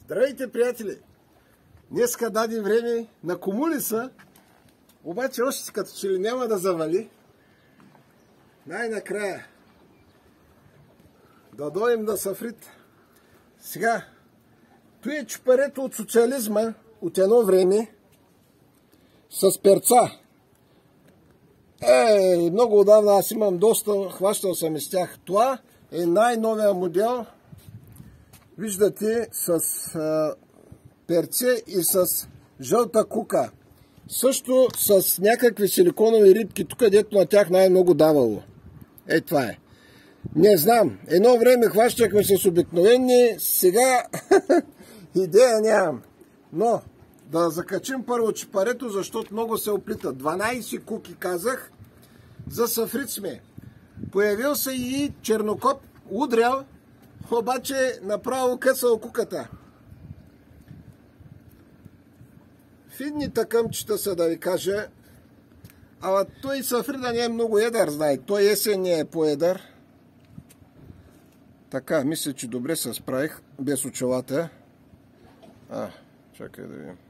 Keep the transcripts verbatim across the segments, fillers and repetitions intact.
Здравейте, приятели! Днеска даде време на комулиса, обаче още като че ли няма да завали. Най-накрая да дойдем да Сафрит. Сега, той е чупарето от социализма от едно време с перца. Е, много отдавна аз имам доста, хващал съм из тях. Това е най-новия модел. Виждате, с а, перце и с жълта кука. Също с някакви силиконови рибки, тук дето на тях най-много давало. Е, това е. Не знам. Едно време хващахме с обикновени, сега идея нямам. Но да закачим първо чипарето, защото много се оплитат. дванайсет куки казах. За Сафрит сме. Появил се и чернокоп, удрял, обаче направо късал куката. Фидни тъкъмчета са, да ви кажа. Ама той Сафрида не е много едър, знае. Той есен не е по-едър. Така, мисля, че добре се справих, без очилата. А, чакай да видим.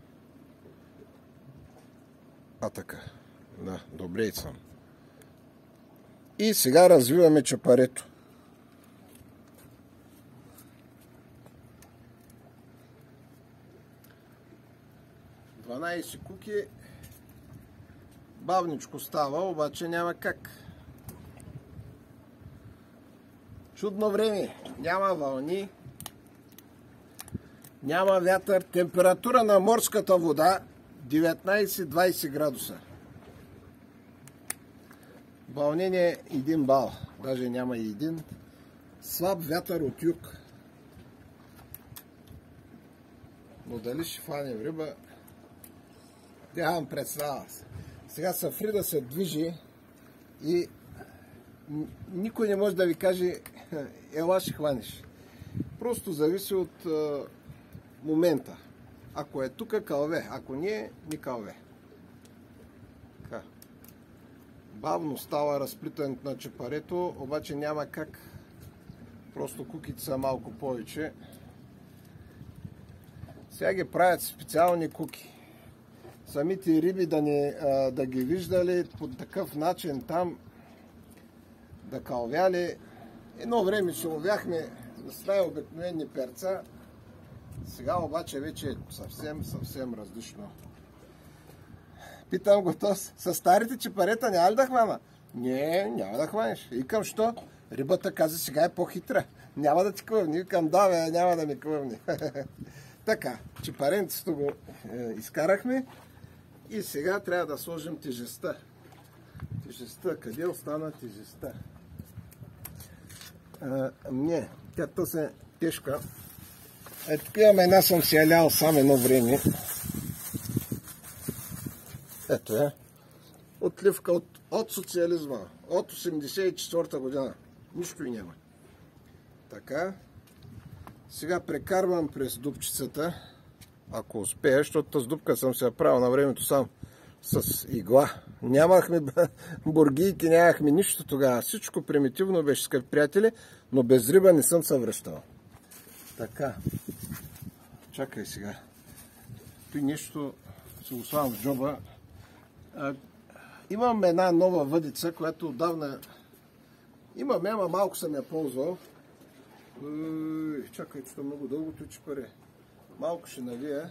А, така. Да, добре съм. И сега развиваме чапарето. дванайсет куки. Бавничко става, обаче няма как. Чудно време. Няма вълни. Няма вятър. Температура на морската вода деветнайсет-двайсет градуса. Вълнение един бал. Даже няма и един. Слаб вятър от юг. Но дали ще фанем риба? Нямам представа. Сега Сафрида се движи и никой не може да ви каже ела ще хванеш. Просто зависи от е, момента. Ако е тук, кълве. Ако не е, ни кълве. Така. Бавно става разплитането на чапарето, обаче няма как. Просто куките са малко повече. Сега ги правят специални куки. Самите риби да, не, а, да ги виждали по такъв начин там, да кълвяли. Едно време се ловяхме с най-обикновени перца. Сега обаче вече е съвсем, съвсем различно. Питам го, то с старите чипарета няма ли да хвана? Не, няма да хванеш. Викам, що? Рибата каза, сега е по-хитра. Няма да ти клъвни. Викам, да, бе, няма да ми клъвни. Така, чипаренцето го е, изкарахме. И сега трябва да сложим тежестта. Тежестта. Къде остана тежестта? А, не, тя тъсе тежка. Е, тук имам една, съм си я лял сам едно време. Ето е. Отливка от, от социализма. От осемдесет и четвърта година. Нищо и няма. Така. Сега прекарвам през дупчицата. Ако успея, защото тази дупка съм се правил на времето сам с игла. Нямахме бургийки, нямахме нищо тогава. Всичко примитивно беше, скъпи приятели, но без риба не съм се връщал. Така. Чакай сега. Той нещо се го слагам в джоба. А, имам една нова въдица, която отдавна имаме, ама малко съм я ползвал. Уй, чакай, че много дълго той чипаре. Малко ще навия.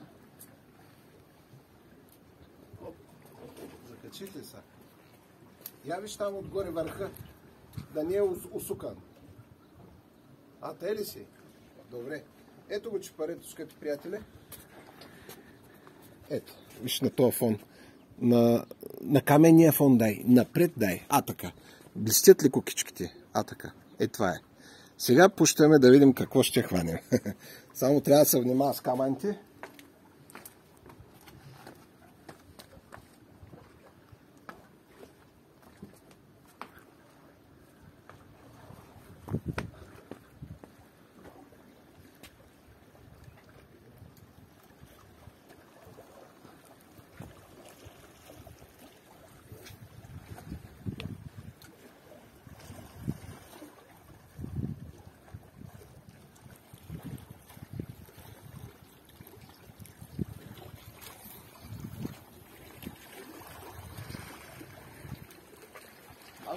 Оп, закачих ли са? Я виж там отгоре върха, да не е усукан. А, те ли си? Добре. Ето го чипарето, скъпи приятели. Ето, виж на този фон. На, на каменния фон дай. Напред дай. А, така. Блестят ли кукичките? А, така. Е, това е. Сега пущаме да видим какво ще хванем. Само трябва да се внимава с камъните.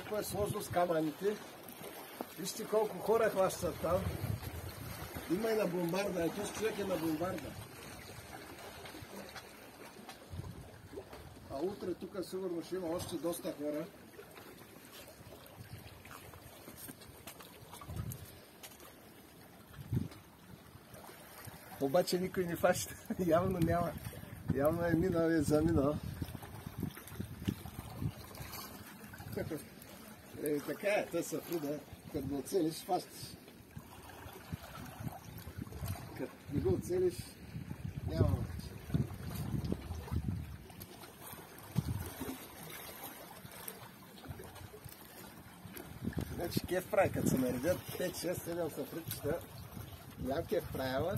колко е сложно с камъните. Вижте колко хора хващат там. Има и на бомбарда. Ето с човек е на бомбарда. А утре тук сигурно ще има още доста хора. Обаче никой не фаща. Явно няма. Явно е минал и е заминал. Е, така е, те са фруда. Като го оцелиш, фащаш. Като не го оцелиш, няма въобще. Значи кеф прави, като се наредят пет шест седем сафритчета, ням кеф правила.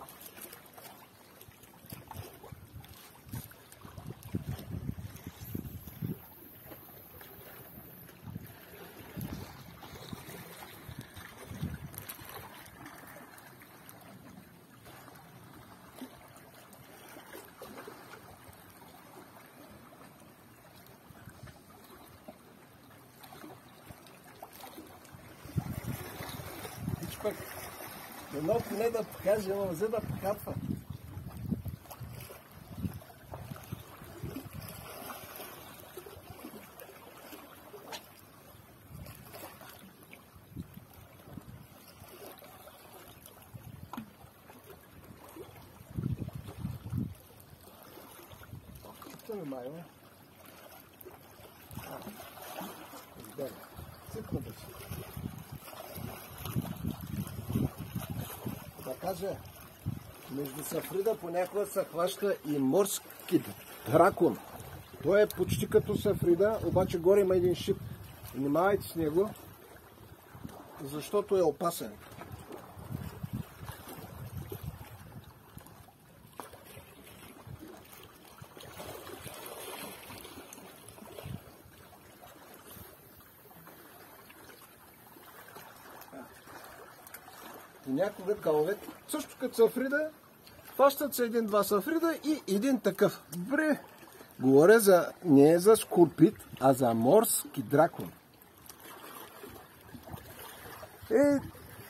Пък, едно поне да покаже, ама взе да покапва. Що ми майва? А, избега. Ципна беше. Да кажа, между сафрида понякога се хваща и морски дракон. Той е почти като сафрида, обаче горе има един шип. Внимавайте с него, защото е опасен. Някога къловете, също като сафрида, хващат се един-два сафрида и един такъв. Добре, говоря за, не за скорпит, а за морски дракон. Е,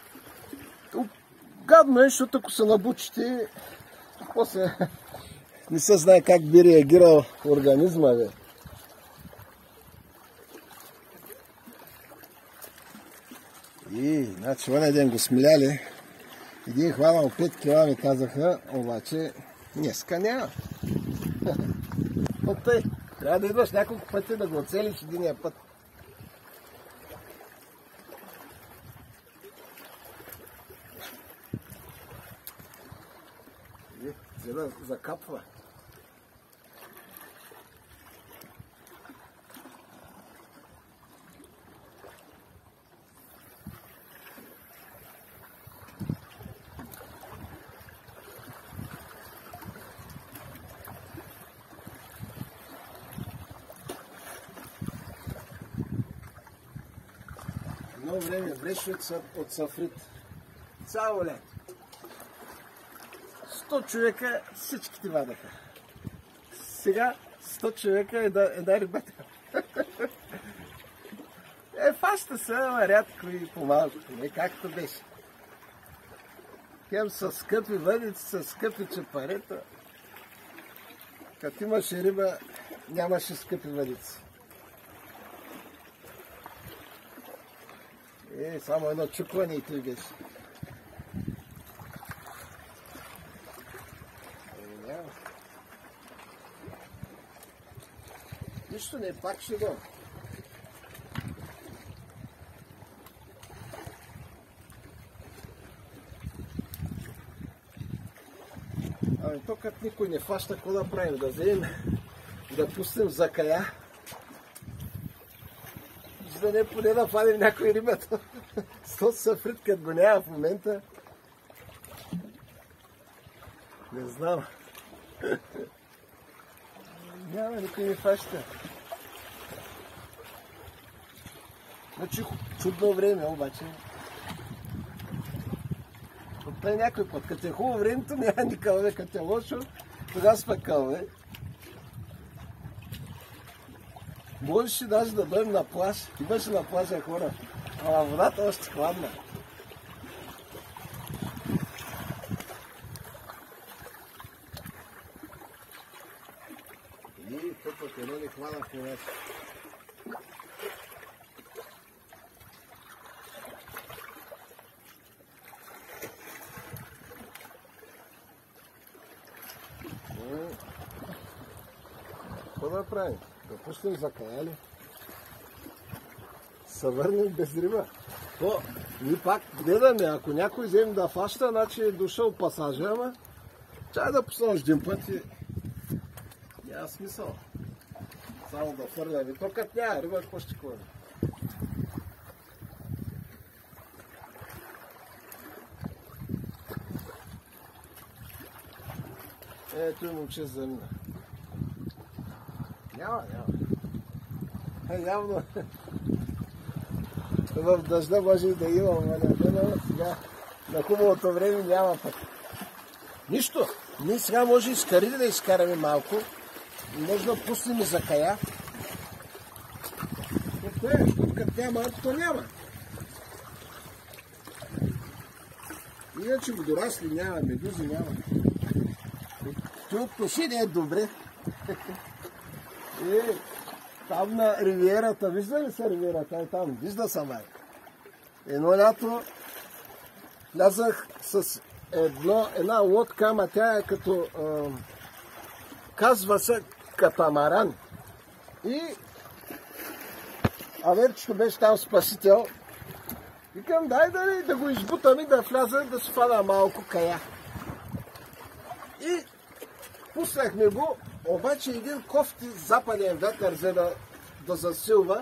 гадно е, защото ако се набучите, после не се знае как би реагирал организма, бе. И, значи, вън ден го смиляли. Един хванал пет кила, ми казаха, обаче днеска няма. От тъй, трябва да идваш няколко пъти да го оцелиш единия път. И, за да закапва. Едно време беше от сафрит. Цяло лято. Сто човека всичките вадаха. Сега сто човека е да, е да рибата. Е, фаща се, ама рядко и по-малко. Не както беше. Хем са скъпи въдици, са скъпи чепарета. Като имаше риба, нямаше скъпи въдици. Е, само едно чукване и той беше. Е, няма. Нищо не, пак ще го. Ами то като никой не фаща, какво да правим? Да вземем, да пустим за кая. За да не поне да фаним някой рибата. Сто сафрит, като го няма в момента. Не знам. Няма, никой не фаща. Значи чудно време, обаче. Оттай някой път. Като е хубаво времето, няма ни кълве. Като е лошо, тогава спа кълве. Можеше даже да бъдем на плаж. Имаше на плажа хора. Ама водата още хладна. И тук едно ни хвана в момента. Какво да правим? Да пуснем закаяли. Се върнем без риба. То, ние пак гледаме, ако някой вземе да фаща, значи е дошъл пасажа, ама чай да пуснем един път и няма смисъл. Само да фърляме. То като няма риба, какво ще ходим? Ето и момче замина. Няма, няма. Е, явно в дъжда може и да има, но сега на хубавото време няма пък. Нищо. Ние сега може и с кариди да изкараме малко. Може да пуснем и закая. Какво е? Като няма малко, то няма. Иначе водорасли няма, медузи няма. Тук пуши не е добре. Е, там на ривиерата, вижда ли се ривиерата? Е, там, вижда съм ай. Едно лято влязах с едно, една лодка, ама тя е като, е, казва се катамаран. И Аверчето беше там спасител. Викам, дай да, да го избутам и да вляза, да се фана малко кая. И пуснахме го, обаче един кофти западен вятър за да, да засилва.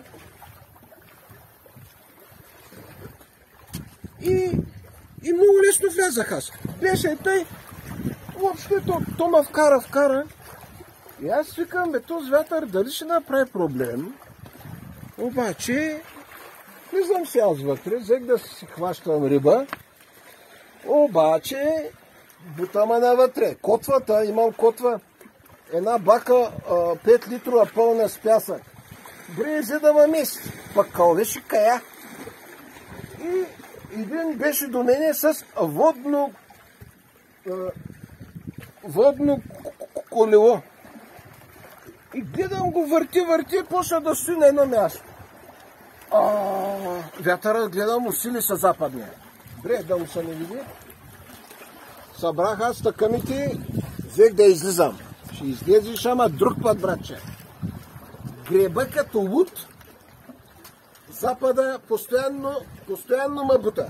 И, и много лесно влязах аз. Беше и тъй, въобще то, то ме вкара, вкара. И аз викам, бе, този вятър дали ще направи проблем. Обаче, не знам си аз вътре, взех да си хващам риба. Обаче, бутама навътре. Котвата, имам котва. Една бака пет литрова пълна с пясък. Брезе да ме меси. Пък кълвеше кая. И един беше до мене с водно водно колело. И гледам го, върти, върти, почна да стои на едно място. Вятърът гледам, усили са западния. Бре, да му се не види. Събрах аз тъкамите, взех да излизам. Ще излезеш, ама друг път, братче. Греба като луд, запада постоянно, постоянно ме бута.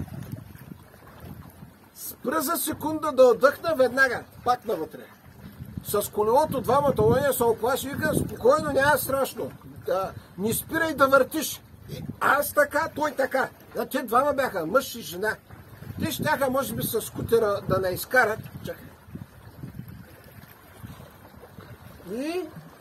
Спра за секунда да отдъхна веднага, пак навътре. С колелото двамата лъня се оплаши и вика, спокойно, няма страшно. Да, не спирай да въртиш. И аз така, той така. А те двама бяха, мъж и жена. Те щяха, може би, с скутера да не изкарат. Чакай. И...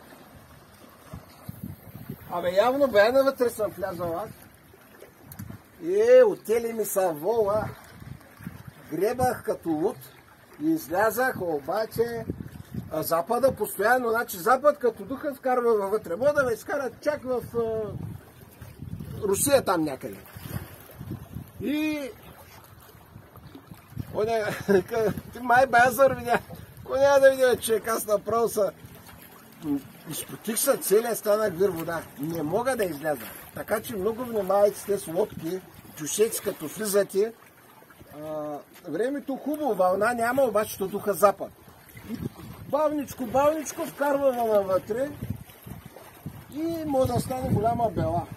Абе, явно бе навътре съм влязал аз. Е, отели ми са вола. Гребах като луд. И излязах, обаче... А запада постоянно, значи запад като духа вкарва вътре. Мога да ме изкарат чак в а, Русия там някъде. И... О, не, ти май базър видя. Ко няма да видя, човек, аз направо са... Изпотих се целия, станах вир вода. Не мога да изляза. Така че много внимавайте с тези лодки, чушеци като влизате. А, времето хубаво, вълна няма, обаче то духа запад. Бавничко, бавничко вкарваме навътре и може да стане голяма бела.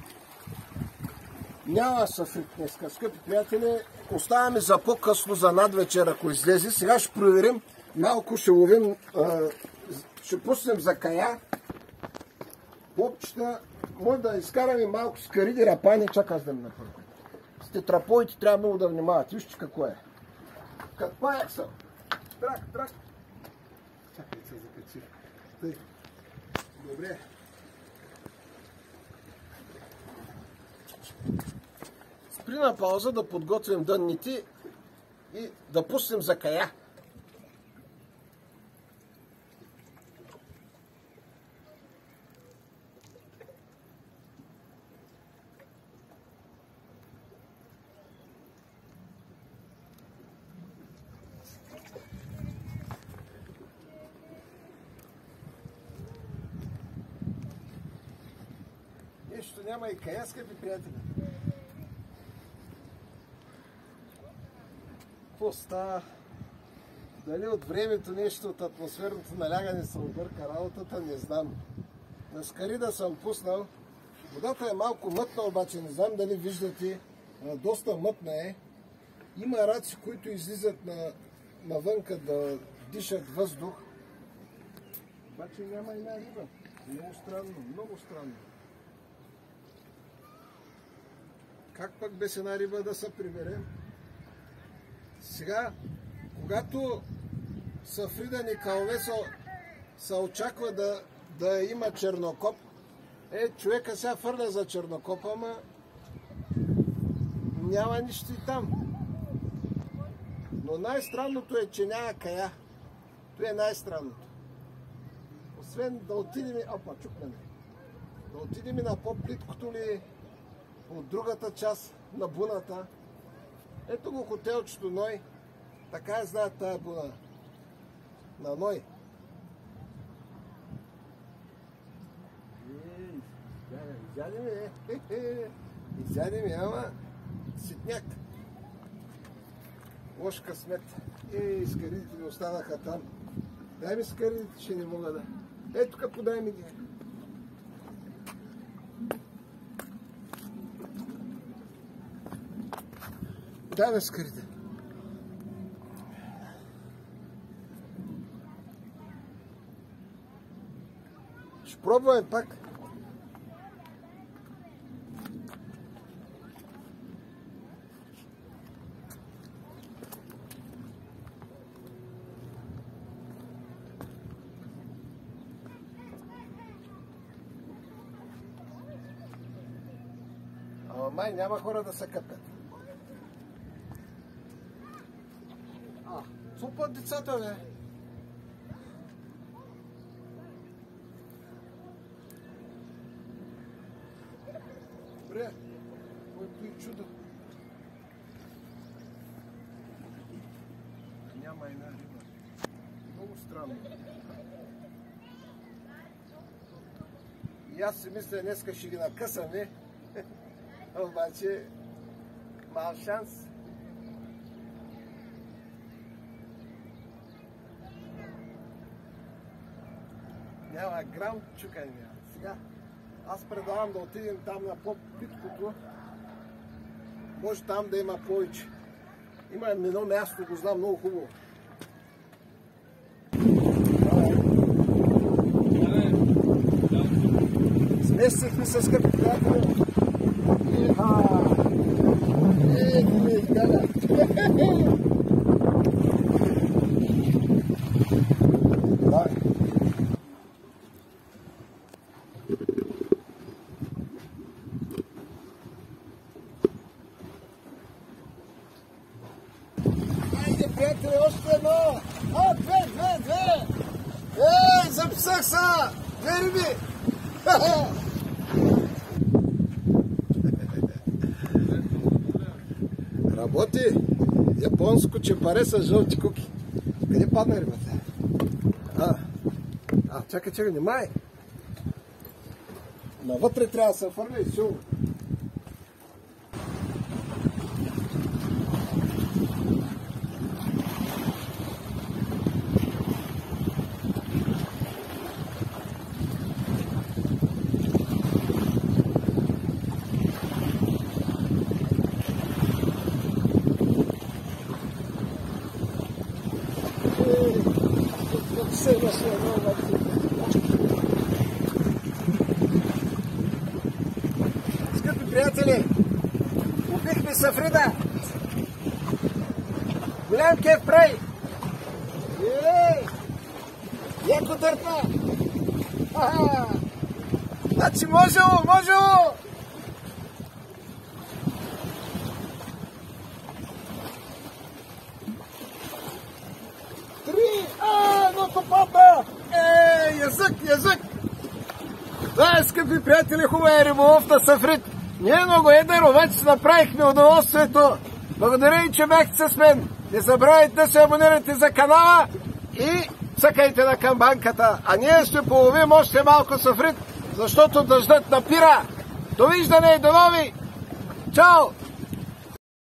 Няма съфрик днеска, скъпи приятели. Оставаме за по-късно, за надвечер, ако излезе. Сега ще проверим, малко ще ловим, ще пуснем за кая. Попчета, може да изкараме малко с кариди рапани, чак аз да ми направя. С тетрапоите трябва много да внимавате. Вижте какво е. Каква е са? Трак, трак. Чакай се закачи. Тъй. Добре. Спри на пауза да подготвим дънните и да пуснем за кая. нищо няма и кая, скъпи приятели. Какво става? Дали от времето нещо, от атмосферното налягане се обърка работата, не знам. На скарида съм пуснал. Водата е малко мътна, обаче не знам дали виждате. Доста мътна е. Има раци, които излизат на, навънка да дишат въздух. Обаче няма една риба. Много странно, много странно. Как пък без една риба да се приберем? Сега, когато Сафрида Николове се очаква да, да има чернокоп, е, човека сега фърля за чернокопа, ама няма нищо и там. Но най-странното е, че няма кая. Това е най-странното. Освен да отидем, опа, чукнеме, да отидем на по-плиткото ли от другата част на буната. Ето го хотелчето Ной. Така е знаят тая буна на Ной. Изядем е. Изядем е, ама ситняк. Лош късмет. Ей, скаридите ми останаха там. Дай ми скаридите, ще не мога да. Ей, тук подай ми ги. Дай ме скарите. Ще пробваме пак. Ама май няма хора да се къпят. А, цупат децата, бе. Добре, който и чудо. Няма една риба. Много странно. И аз си мисля, днеска ще ги накъсаме. Обаче мал шанс. Няма грам чукане. Сега аз предлагам да отидем там на по-питкото. Може там да има повече. Има едно място, го знам много хубаво. Сместихме се, скъпи приятели. Хайде, приятели, още едно! А, две, две, две! Ей, записах са! Две риби! Работи! Японско чепаре с жълти куки. Къде падна рибата? А, а чакай, чакай, внимай! Навътре трябва да се фърля и силно. Скъпи приятели, убихме Сафрида. Голям кеф прави. Ей! Яко дърпа. Аха! Значи можело, можело! Три! А, но попадна! Ей, язък, язък! Това е, скъпи приятели, хубава риболов на Сафрид. Не е много едър, обаче си направихме удоволствието. Благодаря и, че бяхте с мен. Не забравяйте да се абонирате за канала и цъкайте на камбанката. А ние ще половим още малко Сафрид, защото дъждът напира. Довиждане, до нови! Чао!